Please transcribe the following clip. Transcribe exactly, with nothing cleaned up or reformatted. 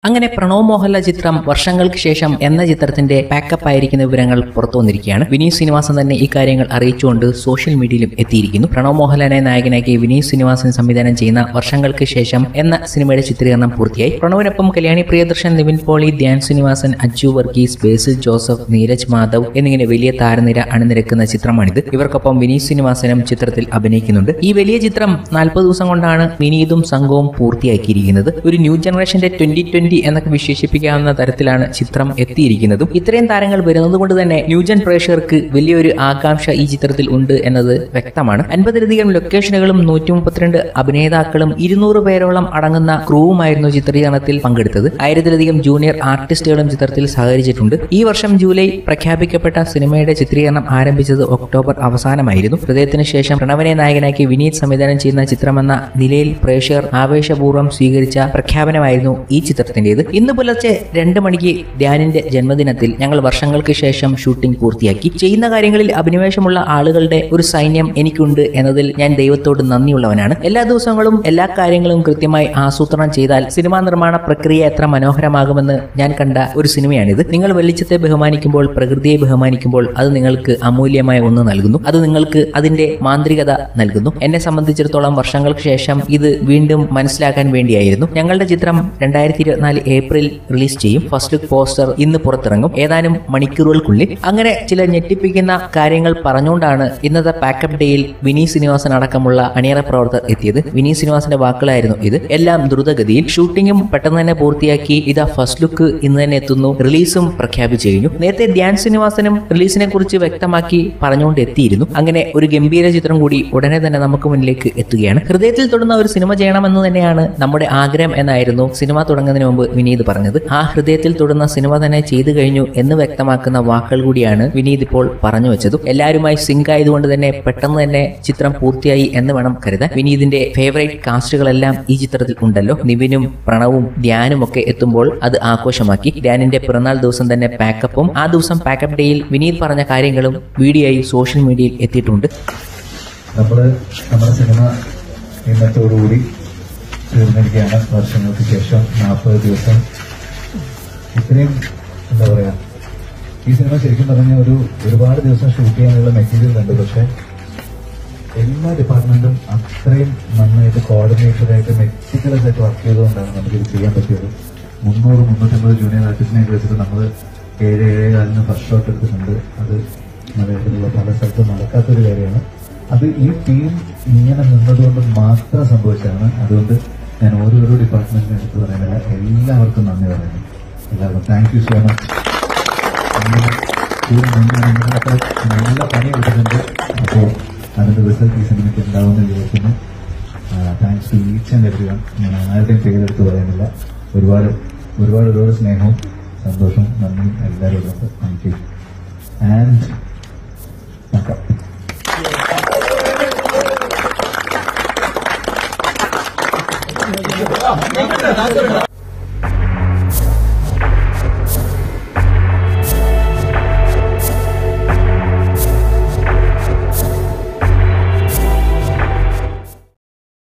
അങ്ങനെ പ്രണവ് മോഹൻലാൽ ചിത്രം വർഷങ്ങൾക്ക് ശേഷം എന്ന ചിത്രത്തിന്റെ പാക്കപ്പ് ആയിരിക്കുന്ന വിവരങ്ങൾ പുറത്തു വന്നിരിക്കുകയാണ്. വിനീത് ശ്രീനിവാസൻ തന്നെ ഈ കാര്യങ്ങൾ അറിയിച്ചുകൊണ്ട് സോഷ്യൽ മീഡിയയിലും എത്തിയിരിക്കുന്നു. പ്രണവ് മോഹൻലാലിനെ നായകനാക്കി വിനീത് ശ്രീനിവാസൻ സംവിധാനം ചെയ്യുന്ന വർഷങ്ങൾക്ക് ശേഷം എന്ന സിനിമയുടെ ചിത്രീകരണം പൂർത്തിയായി. പ്രണവിനൊപ്പം കല്യാണി പ്രിയദർശൻ, നിവിൻ പോളി, ധ്യാൻ ശ്രീനിവാസൻ, അജു വർഗീസ്, ബേസിൽ ജോസഫ്, നീരജ് മാധവ് എന്നിങ്ങനെ വലിയ താരനിര അണിനിരക്കുന്ന ചിത്രമാണിത്. ഇവർക്കൊപ്പം വിനീത് ശ്രീനിവാസനും ചിത്രത്തിൽ അഭിനയിക്കുന്നുണ്ട്. ഈ വലിയ ചിത്രം നാൽപ്പത് ദിവസം കൊണ്ടാണ് വിനീതും സംഘവും പൂർത്തിയാക്കിയിരിക്കുന്നത്. ഒരു ന്യൂ ജനറേഷന്റെ ട്വന്റി ട്വന്റി എന്നൊക്കെ വിശേഷിപ്പിക്കാവുന്ന തരത്തിലാണ് ചിത്രം എത്തിയിരിക്കുന്നതും. ഇത്രയും താരങ്ങൾ വരുന്നത് കൊണ്ട് തന്നെ ന്യൂജൻ പ്രേക്ഷകർക്ക് വലിയൊരു ആകാംക്ഷ ഈ ചിത്രത്തിൽ ഉണ്ട് എന്നത് വ്യക്തമാണ്. അൻപതിലധികം ലൊക്കേഷനുകളും നൂറ്റി മുപ്പത്തിരണ്ട് അഭിനേതാക്കളും ഇരുന്നൂറ് പേരോളം അടങ്ങുന്ന ക്രൂവുമായിരുന്നു ചിത്രീകരണത്തിൽ പങ്കെടുത്തത്. ആയിരത്തിലധികം ജൂനിയർ ആർട്ടിസ്റ്റുകളും ചിത്രത്തിൽ സഹകരിച്ചിട്ടുണ്ട്. ഈ വർഷം ജൂലൈ പ്രഖ്യാപിക്കപ്പെട്ട സിനിമയുടെ ചിത്രീകരണം ആരംഭിച്ചത് ഒക്ടോബർ അവസാനമായിരുന്നു. ഹൃദയത്തിന് ശേഷം പ്രണവിനെ നായകനാക്കി വിനീത് സംവിധാനം ചെയ്യുന്ന ചിത്രമെന്ന നിലയിൽ പ്രേക്ഷകർ ആവേശപൂർവ്വം സ്വീകരിച്ച പ്രഖ്യാപനമായിരുന്നു ഈ ചിത്രത്തിന്റെ. ഇന്ന് പുലർച്ചെ രണ്ട് മണിക്ക് ധ്യാനിന്റെ ജന്മദിനത്തിൽ ഞങ്ങൾ വർഷങ്ങൾക്ക് ശേഷം ഷൂട്ടിംഗ് പൂർത്തിയാക്കി. ചെയ്യുന്ന കാര്യങ്ങളിൽ അഭിനിവേശമുള്ള ആളുകളുടെ ഒരു സൈന്യം എനിക്കുണ്ട് എന്നതിൽ ഞാൻ ദൈവത്തോട് നന്ദിയുള്ളവനാണ്. എല്ലാ ദിവസങ്ങളും എല്ലാ കാര്യങ്ങളും കൃത്യമായി ആസൂത്രണം ചെയ്താൽ സിനിമാ നിർമ്മാണ പ്രക്രിയ എത്ര മനോഹരമാകുമെന്ന് ഞാൻ കണ്ട ഒരു സിനിമയാണിത്. നിങ്ങൾ വെളിച്ചത്തെ ബഹുമാനിക്കുമ്പോൾ, പ്രകൃതിയെ ബഹുമാനിക്കുമ്പോൾ അത് നിങ്ങൾക്ക് അമൂല്യമായ ഒന്ന് നൽകുന്നു. അത് നിങ്ങൾക്ക് അതിന്റെ മാന്ത്രികത നൽകുന്നു. എന്നെ സംബന്ധിച്ചിടത്തോളം വർഷങ്ങൾക്ക് ശേഷം ഇത് വീണ്ടും മനസ്സിലാക്കാൻ വേണ്ടിയായിരുന്നു. ഞങ്ങളുടെ ചിത്രം രണ്ടായിരത്തി ഇരുപത്തിനാല് ഏപ്രിൽ റിലീസ് ചെയ്യും. ഫസ്റ്റ് ലുക്ക് പോസ്റ്റർ ഇന്ന് പുറത്തിറങ്ങും, ഏതാനും മണിക്കൂറുകൾക്കുള്ളിൽ. അങ്ങനെ ചില ഞെട്ടിപ്പിക്കുന്ന കാര്യങ്ങൾ പറഞ്ഞുകൊണ്ടാണ് ഇന്നത്തെ പാക്കപ്പ് ഡേയിൽ വിനീത് ശ്രീനിവാസൻ അടക്കമുള്ള അണിയറ പ്രവർത്തകർ എത്തിയത്. വിനീത് ശ്രീനിവാസന്റെ വാക്കുകളായിരുന്നു ഇത്. എല്ലാം ദ്രുതഗതിയിൽ, ഷൂട്ടിംഗും പെട്ടെന്ന് തന്നെ പൂർത്തിയാക്കി. ഇതാ ഫസ്റ്റ് ലുക്ക് ഇന്ന് തന്നെ എത്തുന്നു, റിലീസും പ്രഖ്യാപിച്ചു കഴിഞ്ഞു. നേരത്തെ ധ്യാൻ ശ്രീനിവാസനും റിലീസിനെ കുറിച്ച് വ്യക്തമാക്കി പറഞ്ഞുകൊണ്ട് എത്തിയിരുന്നു. അങ്ങനെ ഒരു ഗംഭീര ചിത്രം കൂടി ഉടനെ തന്നെ നമുക്ക് മുന്നിലേക്ക് എത്തുകയാണ്. ഹൃദയത്തിൽ തൊടുന്ന ഒരു സിനിമ ചെയ്യണമെന്ന് തന്നെയാണ് നമ്മുടെ ആഗ്രഹം എന്നായിരുന്നു സിനിമ തുടങ്ങുന്നതിന് മുമ്പ് വിനീത് പറഞ്ഞത്. ആ ഹൃദയത്തിൽ തൊടുന്ന സിനിമ തന്നെ ചെയ്തു കഴിഞ്ഞു എന്ന് വ്യക്തമാക്കുന്ന വാക്കുകൾ കൂടിയാണ് വിനീത് ഇപ്പോൾ പറഞ്ഞു വെച്ചതും. എല്ലാവരുമായി സിങ്ക് ആയതുകൊണ്ട് തന്നെ പെട്ടെന്ന് തന്നെ ചിത്രം പൂർത്തിയായി എന്ന് വേണം കരുതാൻ. വിനീതിന്റെ ഫേവറേറ്റ് കാസ്റ്റുകളെല്ലാം ഈ ചിത്രത്തിൽ ഉണ്ടല്ലോ. നിവിനും പ്രണവും ധ്യാനും ഒക്കെ എത്തുമ്പോൾ അത് ആഘോഷമാക്കി. ധ്യാനിന്റെ പിറന്നാൾ ദിവസം തന്നെ പാക്കപ്പും ആ ദിവസം പാക്കപ്പ് ഡേയിൽ വിനീത് പറഞ്ഞ കാര്യങ്ങളും വീഡിയോയായി സോഷ്യൽ മീഡിയയിൽ എത്തിയിട്ടുണ്ട്. നമ്മള് നമ്മുടെ സിനിമ ഇന്നത്തോടുകൂടി തീർന്നിരിക്കുകയാണ്. വർഷങ്ങൾക്ക് ശേഷം നാൽപ്പത് ദിവസം. ഇത്രയും എന്താ പറയാ, ഈ സിനിമ ശരിക്കും പറഞ്ഞ ഒരു ഒരുപാട് ദിവസം ഷൂട്ട് ചെയ്യാനുള്ള മെറ്റീരിയൽ കണ്ടു. പക്ഷെ എല്ലാ ഡിപ്പാർട്ട്മെന്റും അത്രയും നന്നായിട്ട് കോർഡിനേറ്റഡ് ആയിട്ട് മെറ്റിക്കുലസ് ആയിട്ട് വർക്ക് ചെയ്തുകൊണ്ടാണ് നമുക്കിത് ചെയ്യാൻ പറ്റിയത്. മുന്നൂറ് മുന്നൂറ്റമ്പത് ജൂനിയർ ആർട്ടിസ്റ്റിനെ വെച്ചിട്ട് നമ്മൾ ഏഴ് ഏഴേ കാലിന് ഫസ്റ്റ് ഷോട്ട് എടുത്തിട്ടുണ്ട്. അത് മലയാളത്തിലുള്ള പല സ്ഥലത്തും നടക്കാത്തൊരു കാര്യമാണ്. അത് ഈ ടീം ഇങ്ങനെ നിന്നതുകൊണ്ട് മാത്രം സംഭവിച്ചതാണ്. അതുകൊണ്ട് ഞാൻ ഓരോരോ ഡിപ്പാർട്ട്മെന്റിനെ എടുത്ത് പറയുന്നില്ല, എല്ലാവർക്കും നന്ദി പറയുന്നു. എല്ലാവർക്കും താങ്ക് യു സോ മച്ച്. നല്ല പണി എടുത്തിട്ടുണ്ട്. അപ്പോൾ അതിന്റെ റിസൾട്ട് ഈ സിനിമയ്ക്ക് ഉണ്ടാവുമെന്ന് വിചാരിക്കുന്നു. Thanks to each and every one. ഞാൻ ആരുടെയും പേരെടുത്ത് പറയുന്നില്ല. ഒരുപാട് ഒരുപാട് ഒരുപാട് സ്നേഹവും സന്തോഷവും നന്ദിയും എല്ലാവരും ഉണ്ട്. താങ്ക് യു ആൻഡ് നോക്കാം.